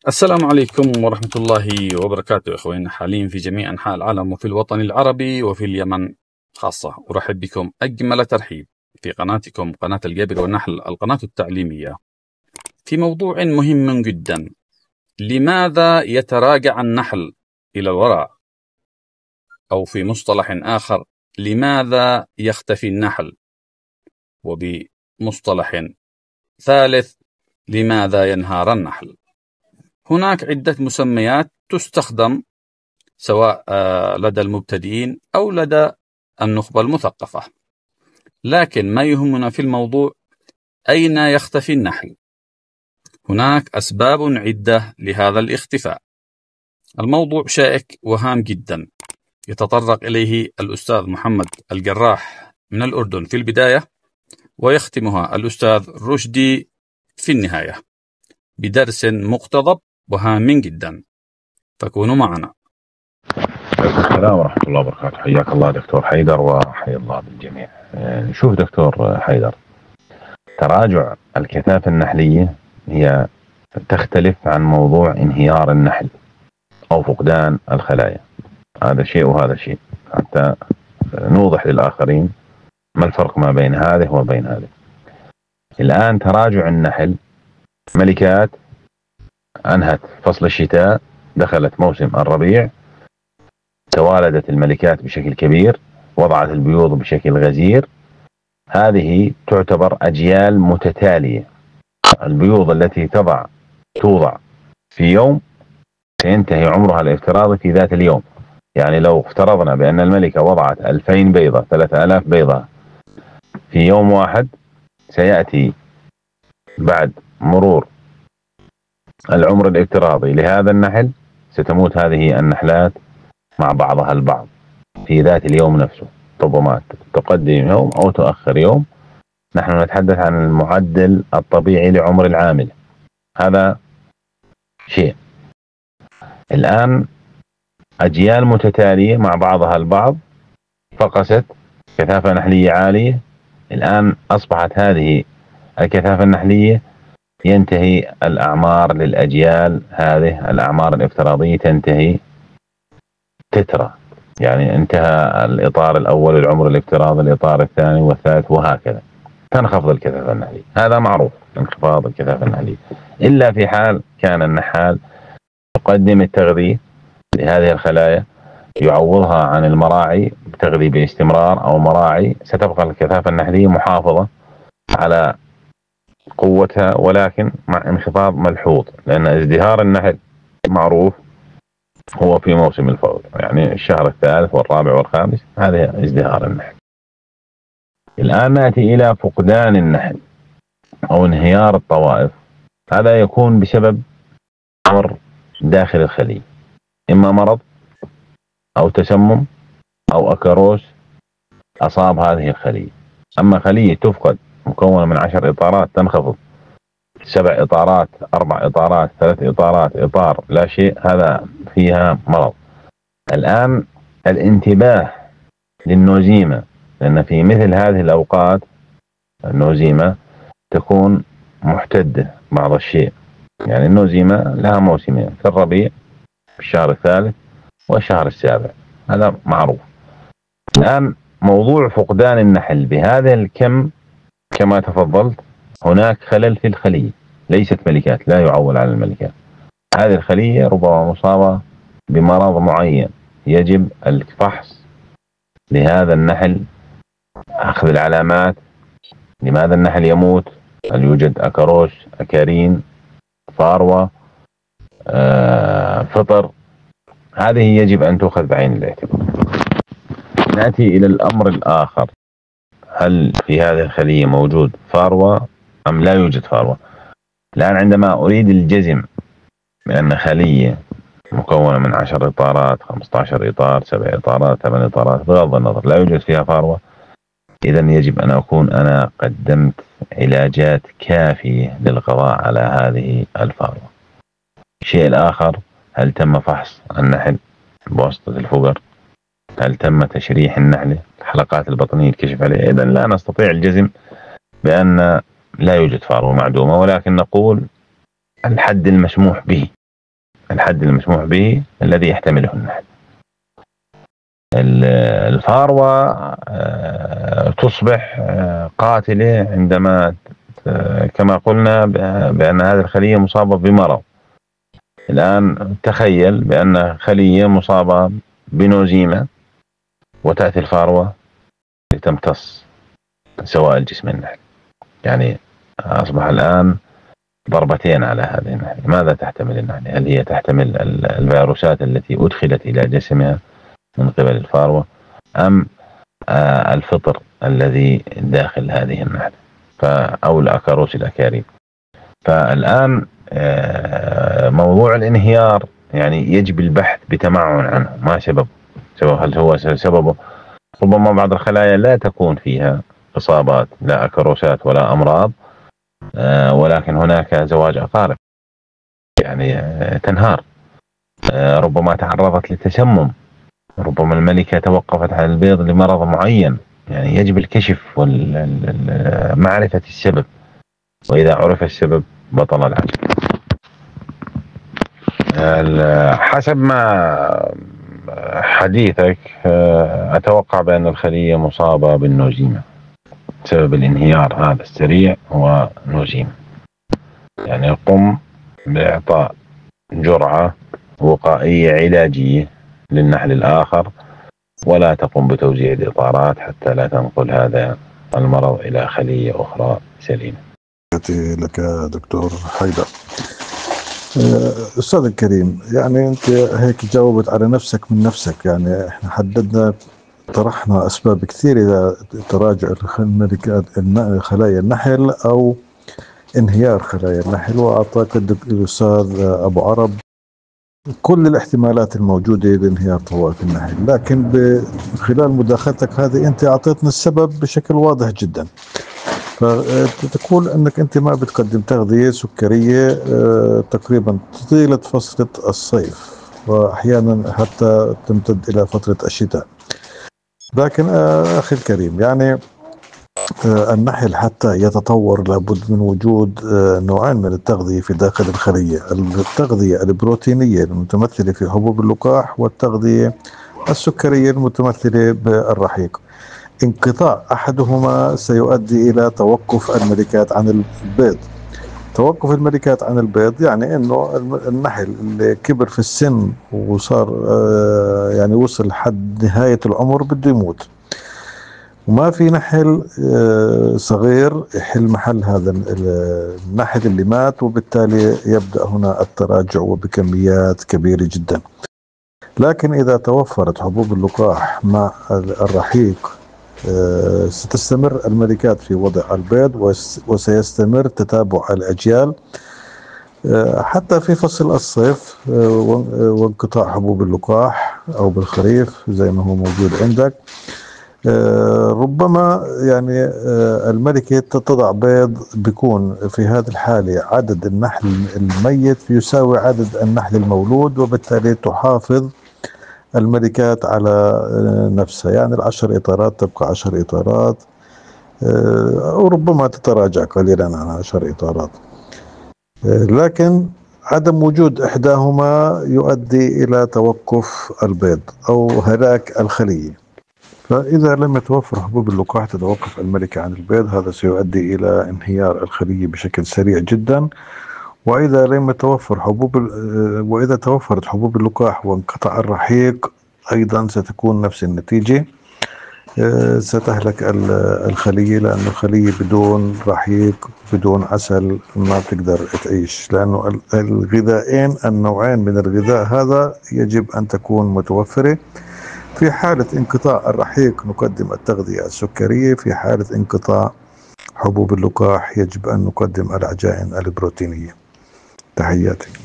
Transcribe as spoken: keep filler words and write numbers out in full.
السلام عليكم ورحمة الله وبركاته إخواننا حاليا في جميع أنحاء العالم وفي الوطن العربي وفي اليمن خاصة. أرحب بكم أجمل ترحيب في قناتكم قناة الجابر والنحل، القناة التعليمية، في موضوع مهم جدا: لماذا يتراجع النحل إلى الوراء؟ أو في مصطلح آخر، لماذا يختفي النحل؟ وبمصطلح ثالث، لماذا ينهار النحل؟ هناك عدة مسميات تستخدم سواء لدى المبتدئين أو لدى النخبة المثقفة، لكن ما يهمنا في الموضوع أين يختفي النحل. هناك أسباب عدة لهذا الاختفاء. الموضوع شائك وهام جدا، يتطرق إليه الأستاذ محمد الجراح من الأردن في البداية، ويختمها الأستاذ رشدي في النهاية بدرس مقتضب وهام جدا، فكونوا معنا. السلام ورحمة الله وبركاته. حياك الله دكتور حيدر وحيا الله بالجميع. شوف دكتور حيدر، تراجع الكثافة النحلية هي تختلف عن موضوع انهيار النحل أو فقدان الخلايا. هذا شيء وهذا شيء، حتى نوضح للآخرين ما الفرق ما بين هذه وبين هذه. الآن تراجع النحل، ملكات أنهت فصل الشتاء، دخلت موسم الربيع، توالدت الملكات بشكل كبير، وضعت البيوض بشكل غزير. هذه تعتبر أجيال متتالية. البيوض التي تضع توضع في يوم سينتهي عمرها الافتراضي في ذات اليوم. يعني لو افترضنا بأن الملكة وضعت ألفين بيضة، ثلاثة آلاف بيضة في يوم واحد، سيأتي بعد مرور العمر الافتراضي لهذا النحل ستموت هذه النحلات مع بعضها البعض في ذات اليوم نفسه. ربما تقدم يوم أو تؤخر يوم. نحن نتحدث عن المعدل الطبيعي لعمر العامل. هذا شيء. الآن أجيال متتالية مع بعضها البعض فقست كثافة نحلية عالية. الآن أصبحت هذه الكثافة النحلية ينتهي الأعمار للأجيال هذه، الأعمار الافتراضية تنتهي تترى، يعني انتهى الإطار الأول العمر الافتراضي، الإطار الثاني والثالث وهكذا. تنخفض الكثافة النحلية، هذا معروف، انخفاض الكثافة النحلية، إلا في حال كان النحال يقدم التغذية لهذه الخلايا، يعوضها عن المراعي بتغذية باستمرار أو مراعي، ستبقى الكثافة النحلية محافظة على قوتها، ولكن مع انخفاض ملحوظ، لأن ازدهار النحل معروف هو في موسم الفوز، يعني الشهر الثالث والرابع والخامس، هذا ازدهار النحل. الآن نأتي إلى فقدان النحل أو انهيار الطوائف. هذا يكون بسبب أمر داخل الخلية، إما مرض أو تسمم أو أكاروس أصاب هذه الخلية. أما خلية تفقد مكونة من عشر إطارات تنخفض سبع إطارات، أربع إطارات، ثلاث إطارات، إطار لا شيء، هذا فيها مرض. الآن الانتباه للنوزيمة، لأن في مثل هذه الأوقات النوزيمة تكون محتدة بعض الشيء. يعني النوزيمة لها موسمين، في الربيع في الشهر الثالث والشهر السابع، هذا معروف. الآن موضوع فقدان النحل بهذا الكم كما تفضلت، هناك خلل في الخلية، ليست ملكات، لا يعول على الملكات. هذه الخلية ربما مصابة بمرض معين، يجب الفحص لهذا النحل، أخذ العلامات، لماذا النحل يموت، هل يوجد أكاروس، أكارين، فاروة، آه، فطر، هذه يجب أن تؤخذ بعين الاعتبار. نأتي إلى الأمر الآخر، هل في هذه الخلية موجود فاروة أم لا يوجد فاروة؟ الآن عندما أريد الجزم بأن خلية مكونة من عشر إطارات، خمسة عشر إطار، سبع إطارات، ثمان إطارات، بغض النظر لا يوجد فيها فاروة، إذن يجب أن أكون أنا قدمت علاجات كافية للقضاء على هذه الفاروة. الشيء الآخر، هل تم فحص النحل بواسطة الفقر؟ هل تم تشريح النحلة؟ الحلقات البطنية يتكشف عليها؟ إذن لا نستطيع الجزم بأن لا يوجد فاروة معدومة، ولكن نقول الحد المسموح به. الحد المسموح به الذي يحتمله النحل. الفاروة تصبح قاتلة عندما كما قلنا بأن هذه الخلية مصابة بمرض. الآن تخيل بأن خلية مصابة بنوزيمة وتأتي الفاروة لتمتص سوائل جسم النحل، يعني أصبح الآن ضربتين على هذه النحل. ماذا تحتمل النحل؟ هل هي تحتمل الفيروسات التي أدخلت إلى جسمها من قبل الفاروة، أم الفطر الذي داخل هذه النحل أو الأكاروس الأكاريب؟ فالآن موضوع الانهيار يعني يجب البحث بتمعن عنه. ما سبب سبب هل هو سببه ربما بعض الخلايا لا تكون فيها إصابات، لا أكاروسات ولا أمراض، ولكن هناك زواج أقارب يعني تنهار، ربما تعرضت لتسمم، ربما الملكة توقفت عن البيض لمرض معين. يعني يجب الكشف ومعرفة السبب، وإذا عرف السبب بطل العجب. حسب ما حديثك أتوقع بأن الخلية مصابة بالنوزيمة. سبب الانهيار هذا السريع هو نوزيمة. يعني قم بإعطاء جرعة وقائية علاجية للنحل الآخر، ولا تقم بتوزيع الإطارات حتى لا تنقل هذا المرض إلى خلية أخرى سليمة. لك دكتور حيدر. أستاذ الكريم، يعني أنت هيك جاوبت على نفسك من نفسك. يعني إحنا حددنا طرحنا أسباب كثير إذا تراجع خلايا النحل أو انهيار خلايا النحل، وأعتقد الأستاذ أبو عرب كل الاحتمالات الموجودة لانهيار طوائف النحل. لكن خلال مداخلتك هذه أنت أعطيتنا السبب بشكل واضح جدا. فتقول أنك أنت ما بتقدم تغذية سكرية تقريبا طيلة فصل الصيف، وأحيانا حتى تمتد إلى فترة الشتاء. لكن أخي الكريم، يعني النحل حتى يتطور لابد من وجود نوعين من التغذية في داخل الخلية: التغذية البروتينية المتمثلة في حبوب اللقاح، والتغذية السكرية المتمثلة بالرحيق. انقطاع أحدهما سيؤدي إلى توقف الملكات عن البيض. توقف الملكات عن البيض يعني انه النحل اللي كبر في السن وصار يعني وصل حد نهاية العمر بده يموت، وما في نحل صغير يحل محل هذا النحل اللي مات، وبالتالي يبدأ هنا التراجع وبكميات كبيرة جدا. لكن إذا توفرت حبوب اللقاح مع الرحيق ستستمر الملكات في وضع البيض، وسيستمر تتابع الأجيال حتى في فصل الصيف وانقطاع حبوب اللقاح أو بالخريف زي ما هو موجود عندك. ربما يعني الملكة تضع بيض بيكون في هذه الحالة عدد النحل الميت يساوي عدد النحل المولود، وبالتالي تحافظ الملكات على نفسها. يعني العشر إطارات تبقى عشر إطارات، وربما تتراجع قليلا عن عشر إطارات. لكن عدم وجود إحداهما يؤدي إلى توقف البيض أو هلاك الخلية. فإذا لم يتوفر حبوب اللقاح تتوقف الملكة عن البيض، هذا سيؤدي إلى انهيار الخلية بشكل سريع جدا. وإذا لم يتوفر حبوب وإذا توفرت حبوب اللقاح وانقطع الرحيق أيضا ستكون نفس النتيجة، ستهلك الخلية، لأن الخلية بدون رحيق بدون عسل ما تقدر تعيش، لأنه الغذائين النوعين من الغذاء هذا يجب أن تكون متوفرة. في حالة انقطاع الرحيق نقدم التغذية السكرية، في حالة انقطاع حبوب اللقاح يجب أن نقدم العجائن البروتينية. تحياتي.